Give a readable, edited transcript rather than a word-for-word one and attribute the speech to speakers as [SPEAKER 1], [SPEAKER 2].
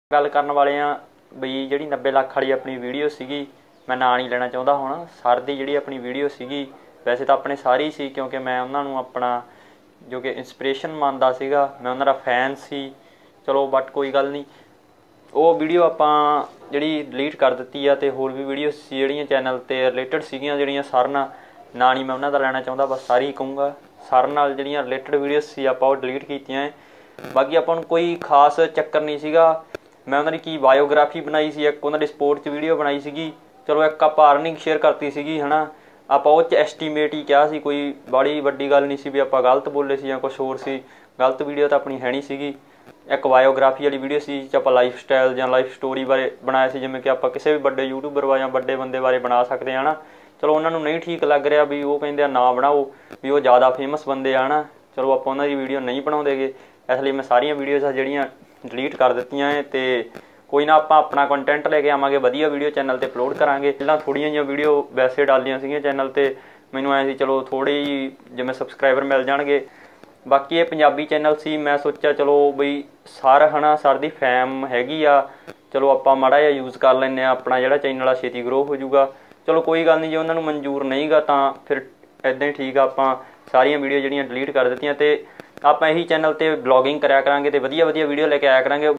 [SPEAKER 1] गल करन वाले आ बई जिहड़ी 90 ਲੱਖ वाली अपनी वीडियो सीगी, मैं नां नहीं लेना चाहुंदा हुण। सर दी जिहड़ी अपनी वीडियो सीगी, वैसे तो अपने सारे ही सी, क्योंकि मैं उन्हां नूं अपना जो कि इंस्पिरेशन मानदा सीगा, मैं उन्हां दा फैन सी। चलो बट कोई गल नहीं, वो वीडियो आपां जिहड़ी डिलीट कर दित्ती आ, ते होर भी वीडियो सी जिहड़ियां चैनल ते रिलेटेड सीगियां, जिहड़ियां सर नाल नां नहीं मैं उन्हां दा लेना चाहुंदा, बस सारी ही कहूँगा। सर नाल जिहड़ियां रिलेटेड वीडियो सी आपां वो डिलीट कीतियां। बाकी आपां नूं कोई खास चक्कर नहीं सीगा। मैं उन्होंने की बायोग्राफी बनाई सी, एक उन्होंने स्पोर्ट्स वीडियो बनाई सीगी। चलो एक आप अर्निंग शेयर करती सीगी, है ना। आप वो एस्टीमेट ही क्या सी, कोई बड़ी वड्डी गल नहीं सी भी आप गलत बोले सी या कुछ होर सी। गलत वीडियो तो अपनी है नहीं सीगी। एक बायोग्राफी वाली वीडियो सी आप लाइफ स्टाइल या लाइफ स्टोरी बारे बनाया सी, जिवें कि आप किसी भी बड़े यूट्यूबर वा या बड़े बंदे बारे बना सकते हैं ना। चलो उन्होंने नहीं ठीक लग रहा भी वो कहिंदे ना बनाओ भी वो ज़्यादा फेमस बंदे आ ना। चलो आप उन्होंने वीडियो नहीं बनाउंदेगे, इसलिए मैं सारिया वीडियोज़ जिहड़ियां डिलीट कर दित्तियां है। ते कोई ना आप अपना कंटेंट लेके आवांगे, वधिया वीडियो चैनल ते अपलोड करांगे। पहलां थोड़ियां जिहियां वीडियो वैसे डालियां सीगियां चैनल ते, मैनूं ऐ सी चलो थोड़े ही जिवें सबसक्राइबर मिल जाणगे। बाकी ये पंजाबी चैनल सी, मैं सोचा चलो बई सर है ना, सर दी फैम हैगी आ, चलो आपां माड़ा जिहा यूज़ कर लैंदे आ, अपना जिहड़ा चैनल आ छेती ग्रो हो जाऊगा। चलो कोई गल नहीं, जे उन्हां नूं मंजूर नहीं गा तां फिर इदां ही ठीक आ। आपां सारियां वीडियो जिहड़ियां डिलीट कर दित्तियां, ते आपां यही चैनल ते ब्लॉगिंग कराया करांगे, ते वधिया वधिया वीडियो लेके आया करांगे।